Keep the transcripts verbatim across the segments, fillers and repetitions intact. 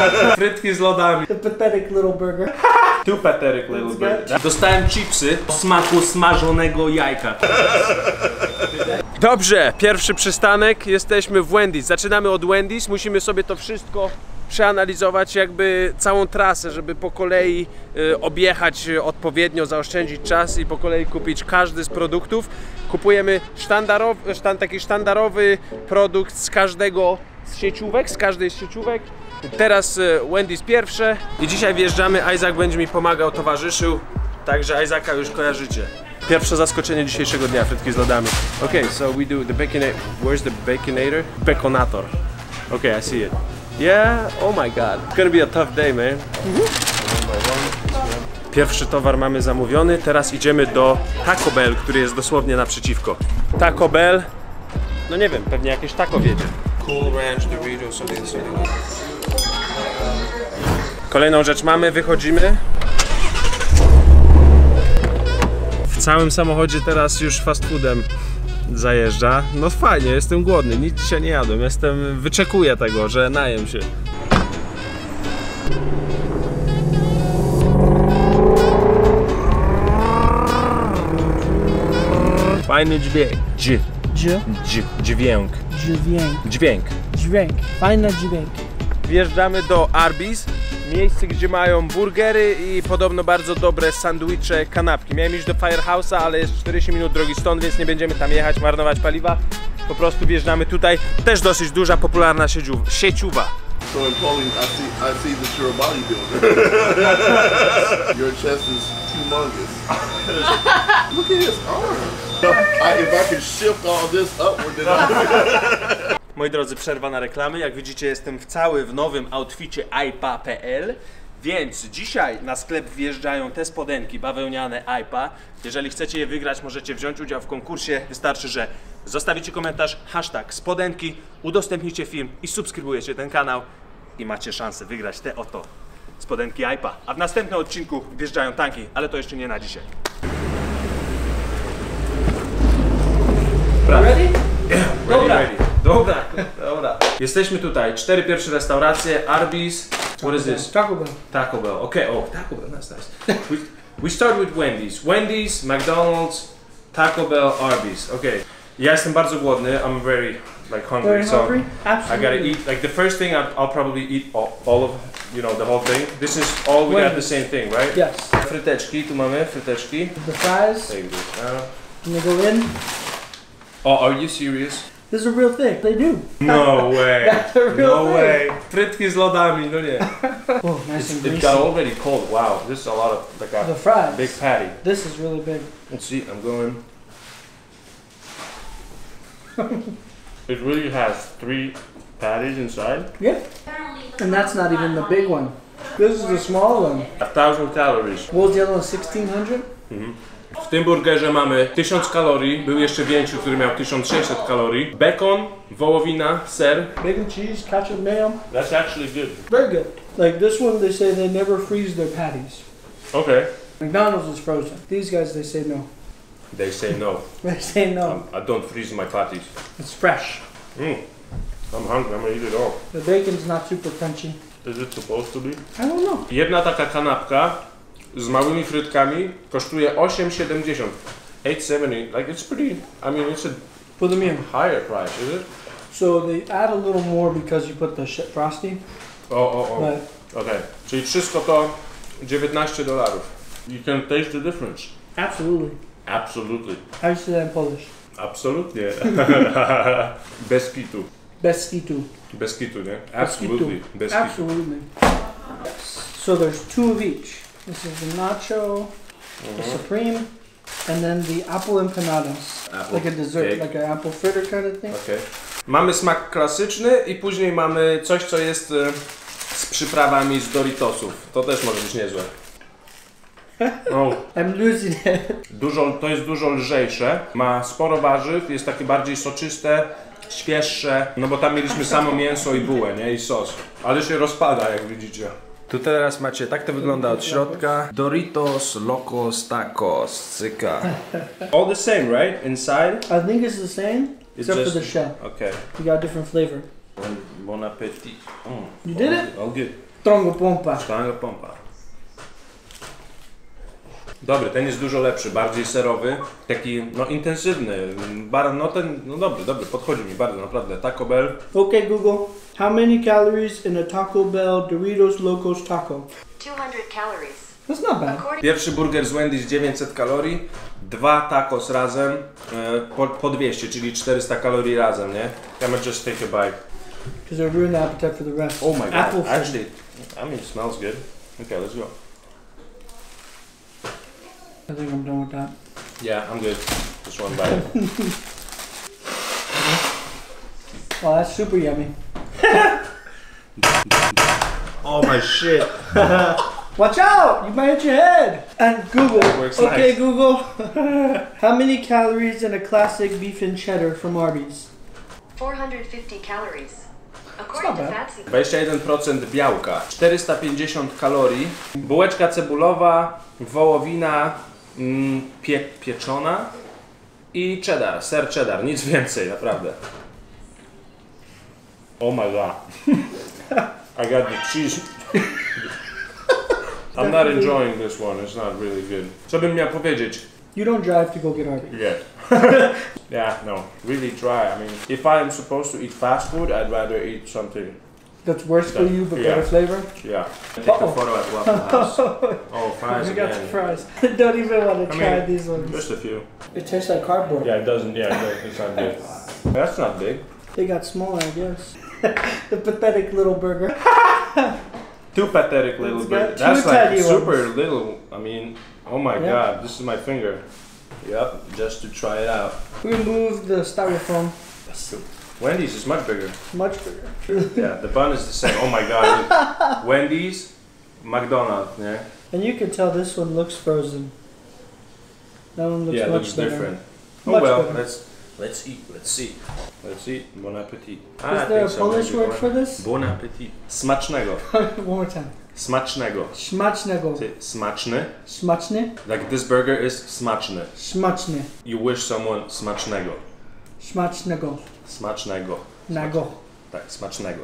Frytki z lodami. The pathetic little burger. Too pathetic little burger. Dostałem chipsy o smaku smażonego jajka. Dobrze, pierwszy przystanek, jesteśmy w Wendy's. Zaczynamy od Wendy's, musimy sobie to wszystko przeanalizować, jakby całą trasę, żeby po kolei y, objechać odpowiednio, zaoszczędzić czas i po kolei kupić każdy z produktów. Kupujemy sztandarowy, sztan, taki sztandarowy produkt z każdego z sieciówek, z każdej z sieciówek. Teraz y, Wendy's pierwsze i dzisiaj wjeżdżamy, Isaac będzie mi pomagał, towarzyszył, także Isaaca już kojarzycie. Pierwsze zaskoczenie dzisiejszego dnia, frytki z lodami. Okay, so we do the baconator. Where's the baconator? Baconator. Okay, I see it. Yeah, oh my god. It's gonna be a tough day, man. Pierwszy towar mamy zamówiony, teraz idziemy do Taco Bell, który jest dosłownie naprzeciwko. Taco Bell, no nie wiem, pewnie jakieś taco wiedzie. Cool Ranch Doritos, something, something. Kolejną rzecz mamy, wychodzimy. W całym samochodzie teraz już fast foodem zajeżdża. No fajnie, jestem głodny, nic dzisiaj nie jadłem, jestem, wyczekuję tego, że najem się. Fajny dźwięk. Dź. Dź. Dź. Dźwięk. Dźwięk. Dźwięk. Dźwięk. Fajny dźwięk. Wjeżdżamy do Arby's, miejsce gdzie mają burgery i podobno bardzo dobre sandwicze, kanapki. Miałem iść do Firehouse'a, ale jest czterdzieści minut drogi stąd, więc nie będziemy tam jechać, marnować paliwa. Po prostu wjeżdżamy tutaj. Też dosyć duża, popularna sieciuwa. So in Poland, I see, I see that you're a bodybuilder. Your chest is humongous. Look at his arms. I, if I could shift all this upward, then I... Moi drodzy, przerwa na reklamy. Jak widzicie, jestem w cały w nowym outficie i p a kropka p l. Więc dzisiaj na sklep wjeżdżają te spodenki bawełniane i p a. Jeżeli chcecie je wygrać, możecie wziąć udział w konkursie. Wystarczy, że zostawicie komentarz, hashtag spodenki, udostępnicie film i subskrybujecie ten kanał i macie szansę wygrać te oto spodenki i p a. A w następnym odcinku wjeżdżają tanki, ale to jeszcze nie na dzisiaj. Ready? Yeah, Dobra. ready, ready. Dobra, dobra. Jesteśmy tutaj, cztery pierwsze restauracje, Arby's. What is this? Taco Bell. Taco Bell. Okay. Oh, Taco Bell. That's nice. we, we start with Wendy's. Wendy's, McDonald's, Taco Bell, Arby's. Okay. Ja jestem bardzo głodny. I'm very like hungry. Very so hungry? Absolutely. I gotta eat. Like the first thing, I'll, I'll probably eat all, all of, you know, the whole thing. This is all we Wendy's. got the same thing, right? Yes. Fryteczki. Tu mamy fryteczki. The fries. There you go. Uh, Can they go in? oh, are you serious? This is a real thing. They do. No way. That's a real no thing. way. Frytki z lodami, no nie. Oh, nice and It greasy. got already cold. Wow, this is a lot of like a The fries. big patty. This is really big. Let's see, I'm going. It really has three patties inside. Yeah. And that's not even the big one. This is the small one. A thousand calories. What was the other one? sixteen hundred? W tym burgerze mamy tysiąc kalorii, był jeszcze większy, który miał tysiąc sześćset kalorii. Bacon, wołowina, ser. Bacon, cheese, ketchup, mayo. That's actually good. Very good. Like this one, they say they never freeze their patties. Okay. McDonald's is frozen. These guys, they say no. They say no. They say no. I don't freeze my patties. It's fresh. Mm. I'm hungry, I'm gonna eat it all. The bacon's not super crunchy. Is it supposed to be? I don't know. Jedna taka kanapka z małymi frytkami kosztuje osiem siedemdziesiąt. eight seventy. Like it's pretty, I mean it's a Put them in. higher price, is it? So they add a little more because you put the shit frosting. O, o, o. But Okay. Czyli wszystko to dziewiętnaście dolarów. You can taste the difference. absolutely. Absolutely. How do you say that in Polish? Absolutnie. Bez kitu. Bez kitu. Bez kitu, nie? Bez kitu. Absolutely. Bez kitu. Absolutely. Yes. So there's two of each. This is the nacho, the supreme, and then the apple empanadas. Apple Like a dessert, cake. like an apple fritter kind of thing. Okay. Mamy smak klasyczny i później mamy coś, co jest e, z przyprawami z Doritosów. To też może być niezłe. Oh. I'm losing it. Dużo, to jest dużo lżejsze, ma sporo warzyw, jest takie bardziej soczyste, świeższe, no bo tam mieliśmy samo mięso i bułę, nie? I sos. Ale się rozpada, jak widzicie. Tu teraz macie, tak to wygląda od środka. Doritos, Locos, Tacos, cyka. All the same, right? Inside? I think it's the same, It's except just- for the shell. Okay. You got a different flavor. Bon appetit. Mm. You did all it? Good, all good. Strongo pompa. Szklana pompa. Dobry, ten jest dużo lepszy, bardziej serowy, taki no intensywny, bar, no ten, no dobry, dobry, podchodzi mi bardzo, naprawdę. Taco Bell. Okay, Google. How many calories in a Taco Bell Doritos Locos taco? two hundred calories. That's not bad. According Pierwszy burger z Wendy's dziewięćset kalorii, dwa tacos razem e, po, po dwieście, czyli czterysta kalorii razem, nie? I'm gonna just take a bite. Because I ruined the appetite for the rest. Oh my god, Apple flavor. actually, I mean it smells good. Okay, let's go. I think I'm done with that. Yeah, I'm good. Just one bite. Oh, that's super yummy. Oh my shit. Watch out! You might hit your head. And Google. That works Okay, nice. Google. How many calories in a classic beef and cheddar from Arby's? four hundred fifty calories. It's According not to bad. Fancy. dwadzieścia jeden procent białka, czterysta pięćdziesiąt kalorii, bułeczka cebulowa, wołowina mm, pie, pieczona i cheddar, ser cheddar, nic więcej, naprawdę. Oh my god. I got the cheese. I'm not enjoying this one, it's not really good. Co bym miał powiedzieć? You don't drive to go get Arby's. Yeah. Yeah, no, really try. I mean, if I am supposed to eat fast food, I'd rather eat something. That's worse for you, but Yeah. better flavor. Yeah. Take a Uh-oh. photo at Waffle House. Oh, fries We got the again. fries. Don't even want to I try mean, these ones. Just a few. It tastes like cardboard. Yeah, it doesn't. Yeah, it doesn't, it's not good. That's not big. They got smaller, I guess. The pathetic little burger. Too pathetic little It's bit. got That's two like tiny super ones. little. I mean, oh my Yeah. god, this is my finger. Yep, just to try it out. Remove the styrofoam. Wendy's is much bigger. Much bigger. Yeah, the bun is the same. Oh my god. Look. Wendy's, McDonald's, yeah. And you can tell this one looks frozen. That one looks Yeah, it much looks better. different. Oh Much well, better. let's let's eat. Let's see. Let's eat. Bon appetit. Is there a Polish word for this? Bon appetit. Smacznego. One more time. Smacznego. Smacznego. Say smaczny. Smaczny. Like this burger is smaczny. Smaczny. You wish someone smacznego. Smacznego. Smacznego. Nago. Tak, smacznego.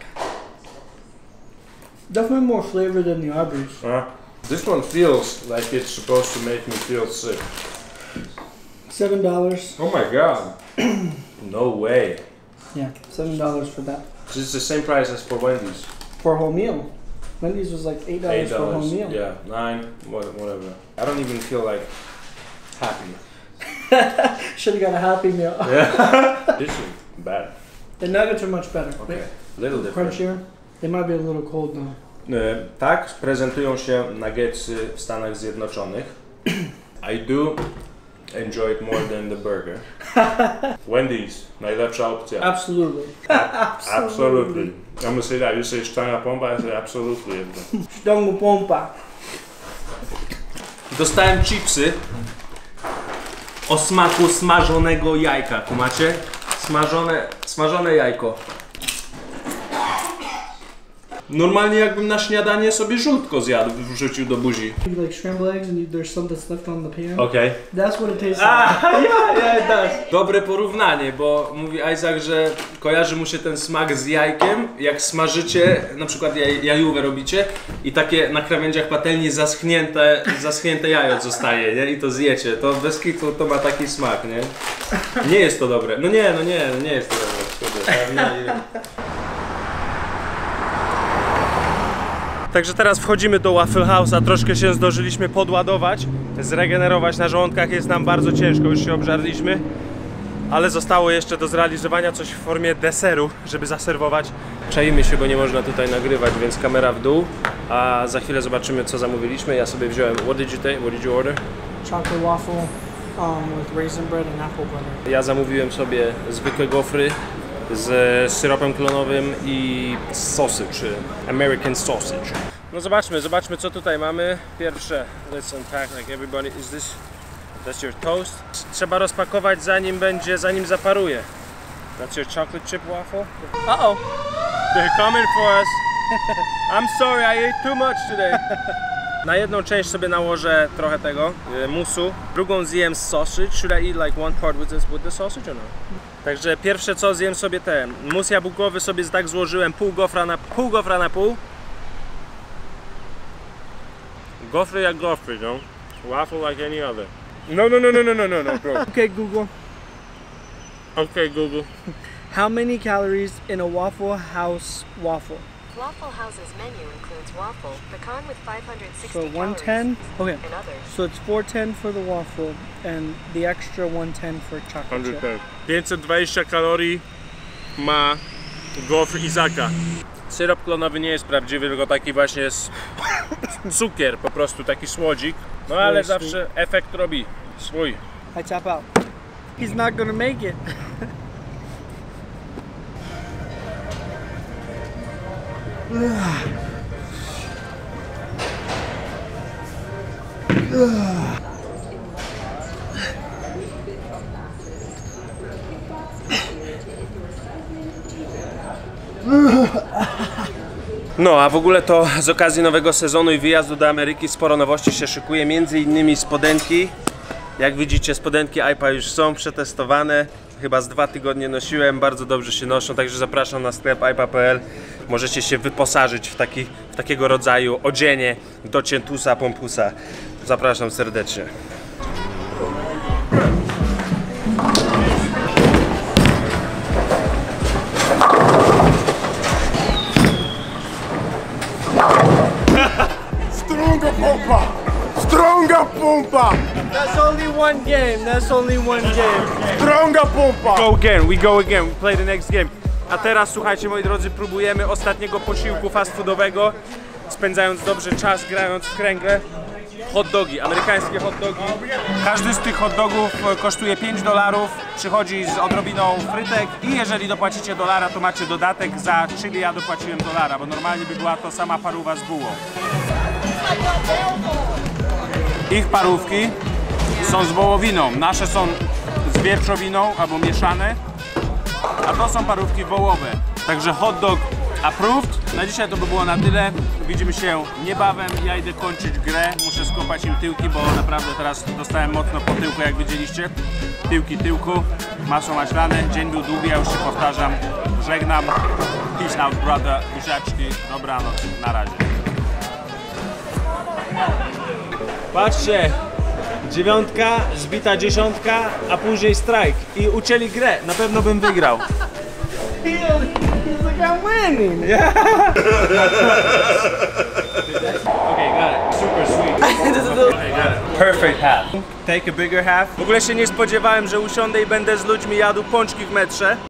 Definitely more flavor than the Arby's. Uh, this one feels like it's supposed to make me feel sick. Seven dollars. Oh my god. No way. Yeah, seven dollars for that. This is the same price as for Wendy's. For a whole meal. Wendy's was like eight dollars Eight for a whole dollars. meal. Yeah, nine, what- whatever. I don't even feel like happy. Should have got a Happy Meal. Yeah. This is bad. The nuggets are much better. Okay. Little different. Crunchier. They might be a little cold though. E, Tak prezentują się nuggetsy w Stanach Zjednoczonych. I do enjoy it more than the burger. Wendy's, najlepsza opcja. Absolutely. Absolutely. I'm gonna say that. You say szklana pompa, I say absolutely. Strongo pompa. Dostałem chipsy o smaku smażonego jajka. Tu macie? Smażone, smażone jajko. Normalnie jakbym na śniadanie sobie żółtko zjadł, wrzucił do buzi. You like scrambled eggs and you, there's some that's left on the pan. Okej. That's what it tastes A, like. ja, ja, ja. Dobre porównanie, bo mówi Isaac, że kojarzy mu się ten smak z jajkiem, jak smażycie, na przykład jaj, jajówę robicie i takie na krawędziach patelni zaschnięte, zaschnięte jajo zostaje, nie? I to zjecie. To bez kitu to ma taki smak, nie? Nie jest to dobre. No nie, no nie, no nie jest to dobre. Kurde, nie, nie. Także teraz wchodzimy do Waffle House'a, troszkę się zdążyliśmy podładować, zregenerować na żołądkach, jest nam bardzo ciężko, już się obżarliśmy, ale zostało jeszcze do zrealizowania coś w formie deseru, żeby zaserwować. Czaimy się, bo nie można tutaj nagrywać, więc kamera w dół, a za chwilę zobaczymy, co zamówiliśmy. Ja sobie wziąłem, what did you take? What did you order? Chocolate waffle um, with raisin bread and apple butter. Ja zamówiłem sobie zwykłe gofry z syropem klonowym i sausage, American sausage. No zobaczmy, zobaczmy co tutaj mamy. Pierwsze, let's unpack like everybody. Is this, that's your toast? Trzeba rozpakować zanim będzie, zanim zaparuje. That's your chocolate chip waffle. Uh-oh, they're coming for us. I'm sorry, I ate too much today. Na jedną część sobie nałożę trochę tego y, musu, drugą zjem z sausage. Should I eat like one part with, this, with the sausage or no? Także pierwsze co, zjem sobie ten mus jabłkowy, sobie tak złożyłem pół gofra na pół gofra na pół Gofry jak gofry, no. Waffle like any other. No, no, no, no, no, no, no, no, bro. Okay, Google. Okay, Google. How many calories in a Waffle House waffle? Waffle House's menu includes waffle, pecan with five hundred sixty So calories, one ten. Okay. and others. So it's four ten for the waffle and the extra one ten for chocolate chip. pięćset dwadzieścia kalorii ma gofr Izaka. Syrop klonowy nie jest prawdziwy, tylko taki właśnie jest cukier, po prostu taki słodzik. No ale Swój, zawsze efekt robi swój. I tap out. He's not gonna make it. No, a w ogóle to z okazji nowego sezonu i wyjazdu do Ameryki sporo nowości się szykuje, między innymi spodenki. Jak widzicie, spodenki I P A już są przetestowane. Chyba z dwa tygodnie nosiłem, bardzo dobrze się noszą, także zapraszam na sklep i p a kropka p l. Możecie się wyposażyć w, taki, w takiego rodzaju odzienie do cientusa, pompusa. Zapraszam serdecznie. Stronga pompa! Stronga pompa! That's only one game. That's only one game. Stronga pompa! Go again, we go again, we play the next game. A teraz słuchajcie, moi drodzy, próbujemy ostatniego posiłku fast foodowego, spędzając dobrze czas, grając w kręgle. Hot dogi, amerykańskie hot dogi. Każdy z tych hot dogów kosztuje pięć dolarów, przychodzi z odrobiną frytek i jeżeli dopłacicie dolara, to macie dodatek za chili. Ja dopłaciłem dolara, bo normalnie by była to sama parówa z bułą. Ich parówki są z wołowiną, nasze są z wieprzowiną albo mieszane, a to są parówki wołowe. Także hot dog approved. Na dzisiaj to by było na tyle. Widzimy się niebawem. Ja idę kończyć grę. Muszę skopać im tyłki, bo naprawdę teraz dostałem mocno po tyłku, jak widzieliście. Tyłki tyłku, masło maślane. Dzień był długi, ja już się powtarzam. Żegnam. Peace out, brother. Buziaczki. Dobranoc. Na razie. Patrzcie. Dziewiątka, zbita dziesiątka, a później strajk. I ucięli grę. Na pewno bym wygrał. He's like, I'm winning. Okay, got it. Super sweet. Okay, got it. Perfect half. Take a bigger half. W ogóle się nie spodziewałem, że usiądę i będę z ludźmi jadł pączki w metrze.